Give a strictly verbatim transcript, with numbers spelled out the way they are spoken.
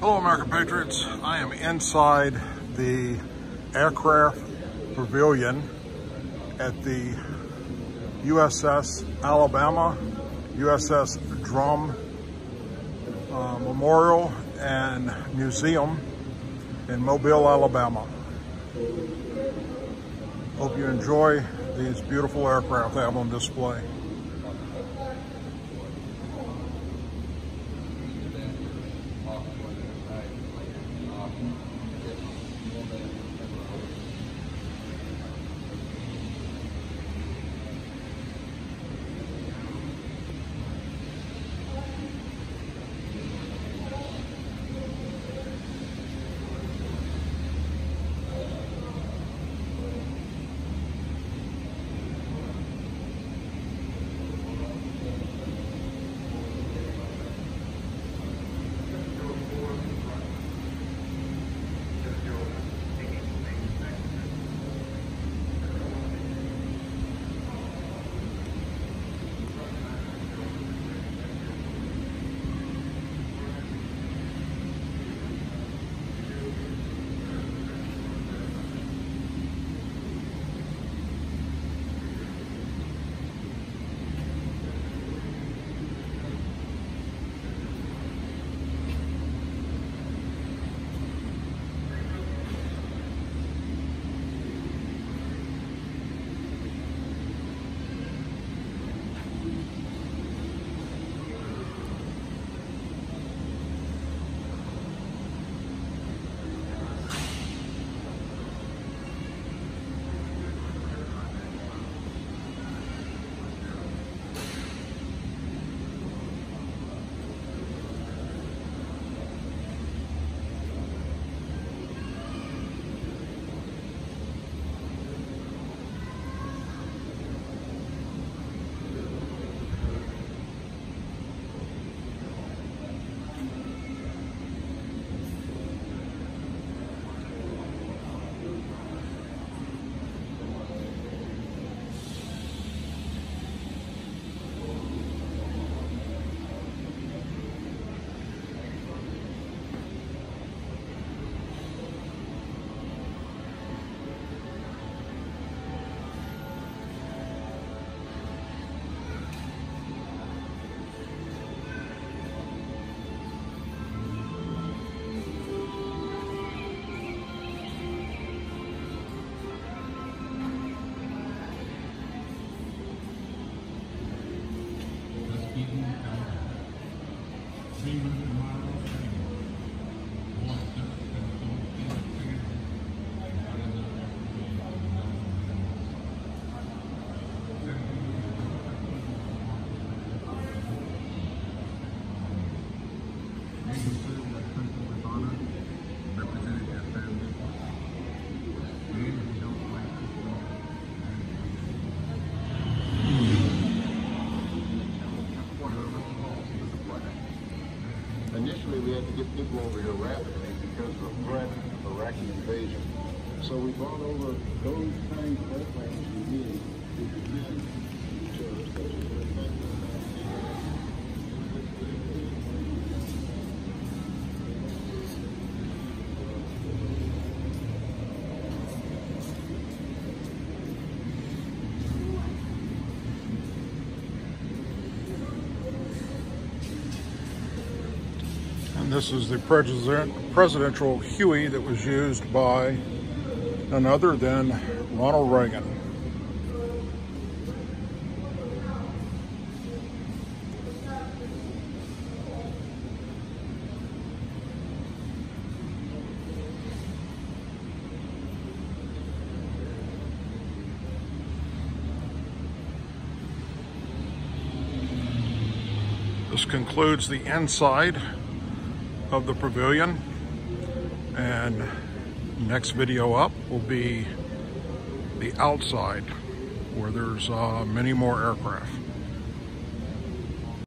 Hello, American Patriots. I am inside the aircraft pavilion at the U S S Alabama, U S S Drum uh, Memorial and Museum in Mobile, Alabama. Hope you enjoy these beautiful aircraft they have on display. Initially, we had to get people over here rapidly because of the threat of Iraqi invasion. So we brought over those kinds of airplanes we need to position And this is the president, presidential Huey that was used by none other than Ronald Reagan. This concludes the inside of the pavilion, and next video up will be the outside where there's uh, many more aircraft.